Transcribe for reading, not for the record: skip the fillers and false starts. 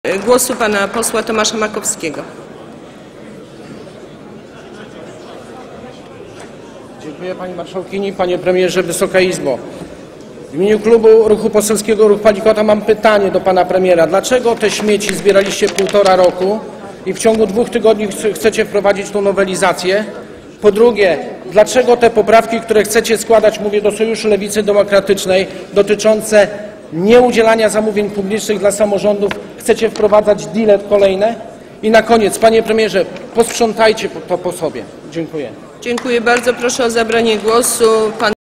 głosu pana posła Tomasza Makowskiego. Dziękuję pani marszałkini, panie premierze, Wysoka Izbo. W imieniu klubu Ruchu Poselskiego Ruch Palikota mam pytanie do pana premiera. Dlaczego te śmieci zbieraliście 1,5 roku i w ciągu 2 tygodni chcecie wprowadzić tą nowelizację? Po drugie, dlaczego te poprawki, które chcecie składać, mówię do Sojuszu Lewicy Demokratycznej, dotyczące nieudzielania zamówień publicznych dla samorządów, chcecie wprowadzać deale kolejne? I na koniec, panie premierze, posprzątajcie to po sobie. Dziękuję. Dziękuję bardzo. Proszę o zabranie głosu